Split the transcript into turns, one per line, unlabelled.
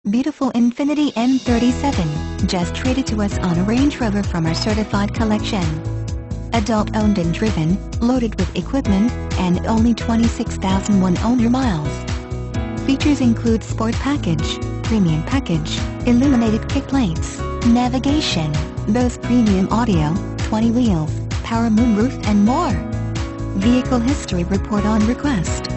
Beautiful Infiniti M37, just traded to us on a Range Rover from our certified collection. Adult owned and driven, loaded with equipment, and only 26,001 owner miles. Features include Sport Package, Premium Package, illuminated kick plates, navigation, Bose Premium Audio, 20 wheels, power moonroof and more. Vehicle History Report on request.